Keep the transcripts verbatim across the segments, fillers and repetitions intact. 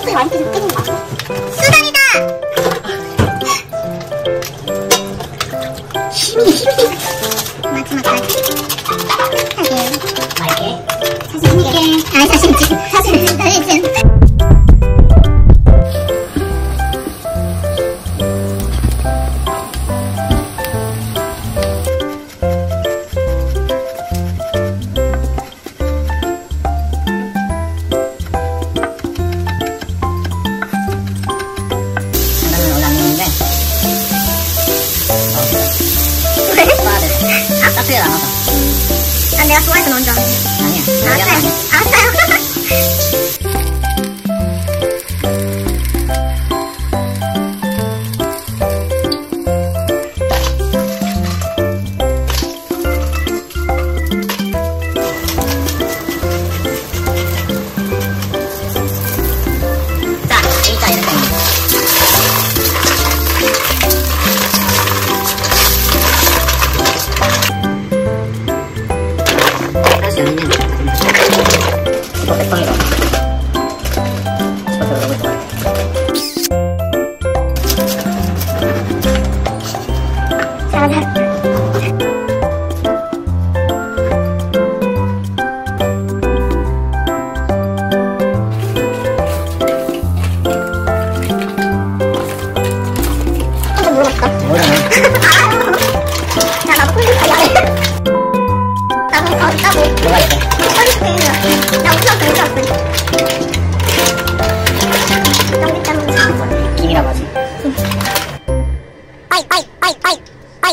소리 많이 계속 깨지는 것 같아. 수단이다! 힘이 힘이 마지막까지 하게 말게 자신있게 아니 자신있게 자신있게 자신있게 따뜻하게 나가서. 난 내가 좋아해서 넣은 줄 알았네. 아니야. 알았어요. 알았어요. 자, 일단 이렇게. 이거 백성이다. 이거 너무 좋아해. 잘하자. 한번 물어봤다. 뭐야? 야, 나도 꿀팁 알려야 돼. 나도, 어, 나도. 뭐가 있어? 나 우선 그랬어. 나 우리 때문에 잘한 거야. 김이라고 하지. 빠이 빠이 빠이 빠이 빠이.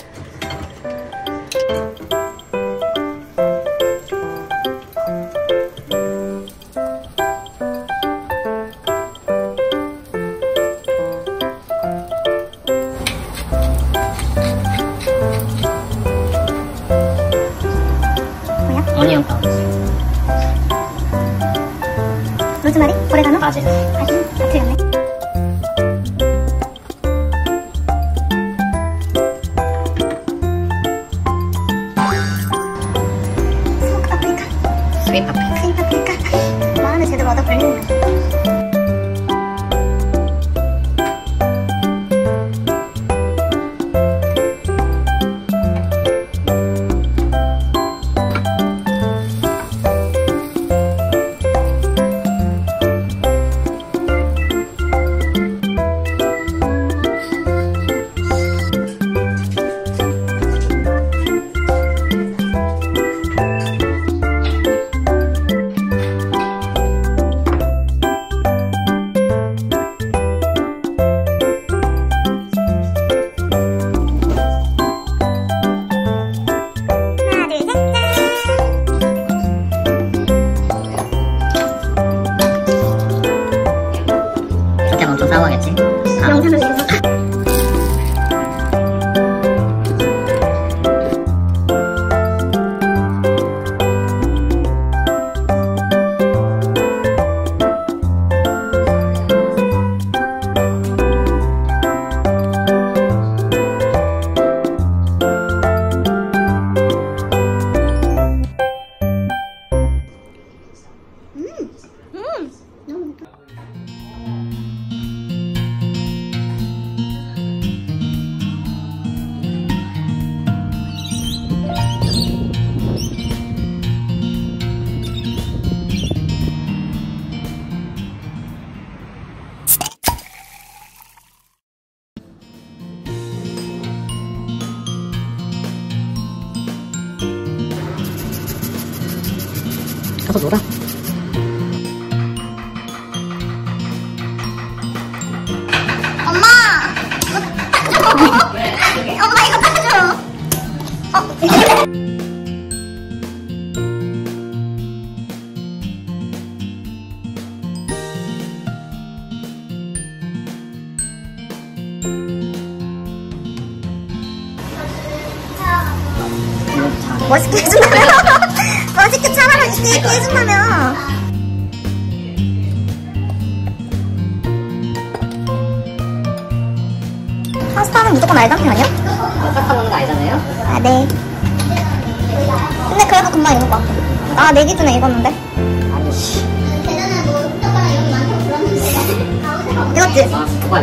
뭐야? 어니언 파우더. 로즈마리? 오레가노? 바질. 바질? 다 틀렸네. 스모크 파프리카. 스윗 파프리카. 스윗 파프리카. 마음에 제대로 얻어 걸리는 거야. 엄청 싸워하겠지? 아. 영상을 위해서. 가서 놀아. 엄마! 이거 닦아줘! 엄마 이거 닦아줘! 어? 멋있게 해준다며? 멋있게 차라리 스테이크 해준다며? 파스타는 무조건 알감이 아니야? 파스타 먹는 거 아니잖아요? 아, 네. 근데 그래도 금방 익을 것 같아. 아, 내 기준에 익었는데? 아니, 씨. 계란에 뭐 젓가락 이런 거 많다고 그러는데. 이것도. 아, 뭐야.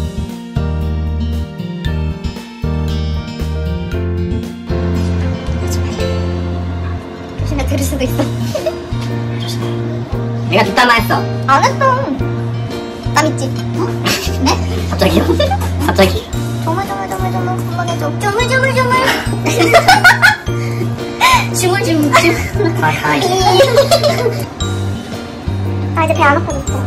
조심해, 들을 수도 있어. 내가 뒷담화 했어. 안 했어. 나 믿지? 어? 네? 갑자기요? 갑자기? 조물조물조물조물 한번 해줘. 조물조물조물. 주물주물. 아, 다이. 나 이제 배 안 아파졌어.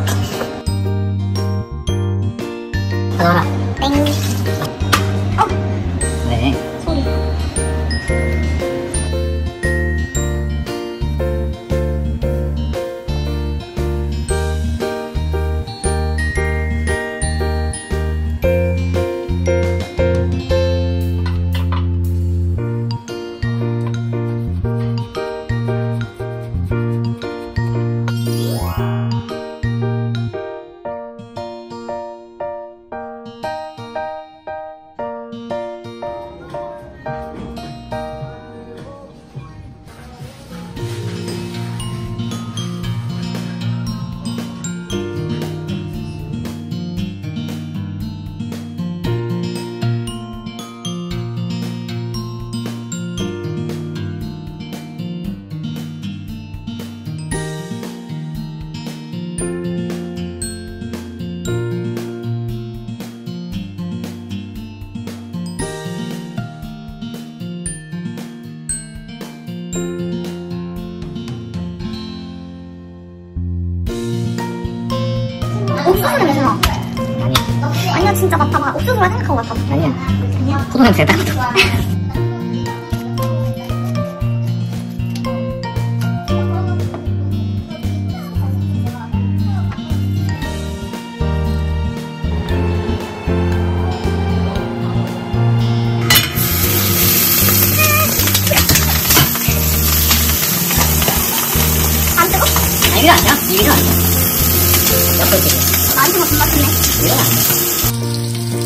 가져와라. 땡. 어? 네. 소리. 옥수수 냄새 나. 아니, 아니야, 진짜 맡아봐. 옥수수라 생각하고 맡아봐. 아니야. 아니야? 포도 냄새 딱 맡아. 안 뜨거? 아니, 이거 아니야? 이거 아니야? 옆으로 되게. 나한테 무슨 맛이네. 이건 아니야.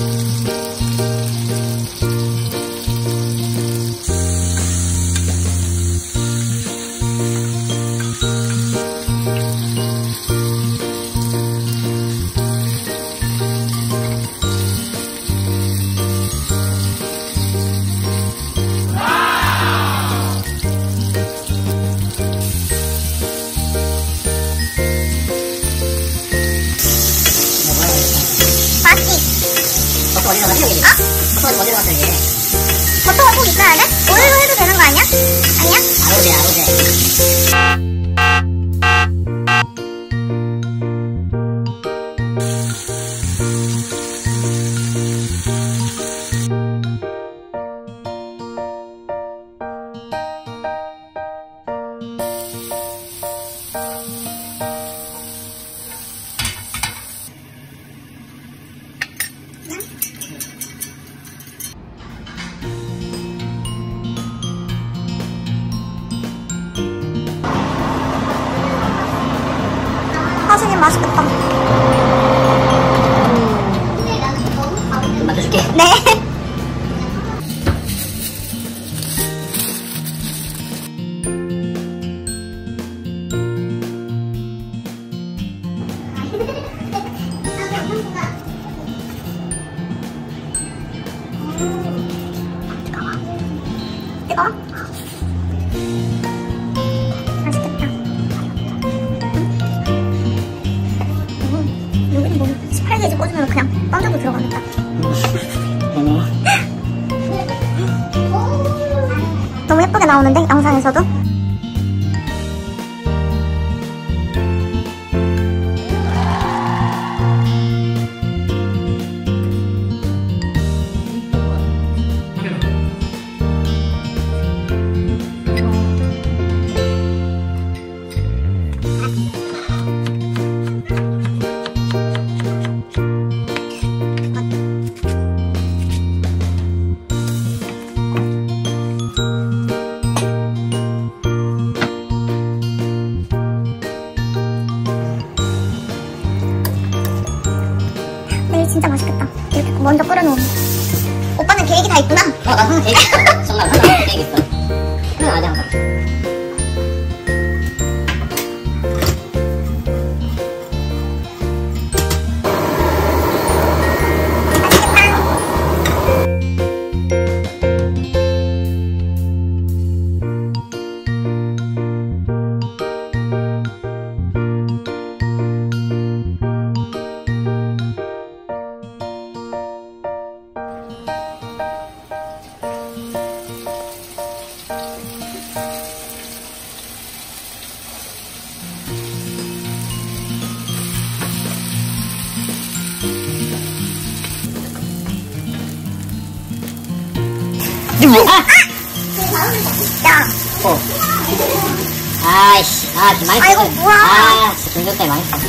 맛있지? 버터 어디서 갔어, 여기? 어? 버터 어디서 갔어, 이게? 버터가 꼭 있어야 돼? 오일로 해도 되는 거 아니야? 아니야? 아로제, 아로제. 하수님 맛있겠다. 만져줄게. 네. 뜨거워? 맛있겠다. 음, 여기는 뭐 십팔 게이지 꽂으면 그냥 던져도 들어가겠다. 네네. 너무 예쁘게 나오는데 영상에서도? 내일 진짜 맛있겠다. 이렇게 먼저 끓여놓으면. 오빠는 계획이 다 있구나. 어, 나 항상 계획 있어. 정말 항상 계획 있어. 그건 아직 항상. 뭐? 아! 야, 어. 아이씨, 아, 망했어. 아이고, 뭐야. 아, 진짜 중교 때 망했어.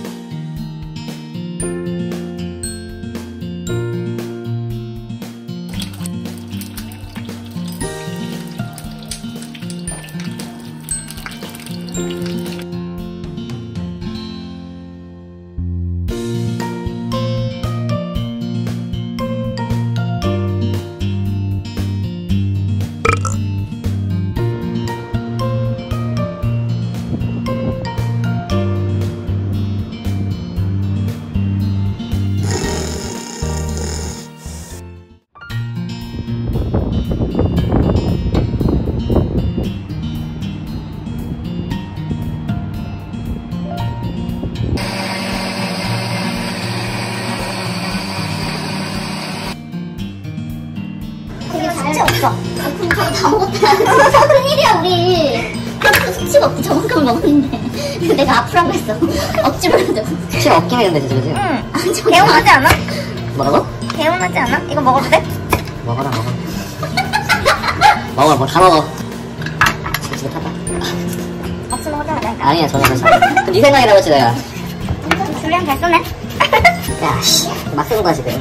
되게 숙제 없어. 그럼 저거 다 먹었다. 큰일이야, 우리. 그렇게 숙취가 없고 저만큼 먹었는데. 근데 내가 앞으로 했어. 억지로 해도. 수치 없긴 했는데, 진짜, 그치? 응. 아, 저 개운하지 않아? 뭐라고? 개운하지 않아? 이거 먹어도 돼? 먹어라, 먹어. 먹어, 뭐, 다 먹어. 지금 타봐. 없으면 하자, 내가. 아니야, 전혀 괜찮아. 그럼 네 생각이라고 했지, 내가. 줄리안 잘 쏘네? 야, 씨. 막 쓰는 거야, 지금.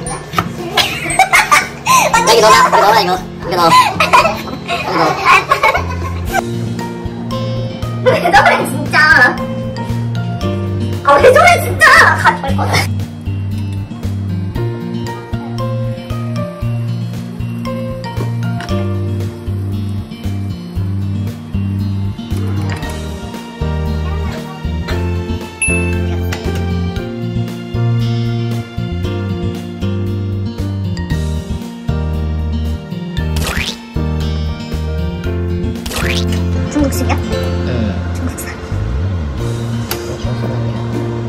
여기 넣어라, 여기 넣어라, 이거. 여기 넣어. 여기 넣어. 왜 저래, 진짜. 아, 왜 저래, 진짜. 가져갈 거다. 중국식이야? 응. 중국산.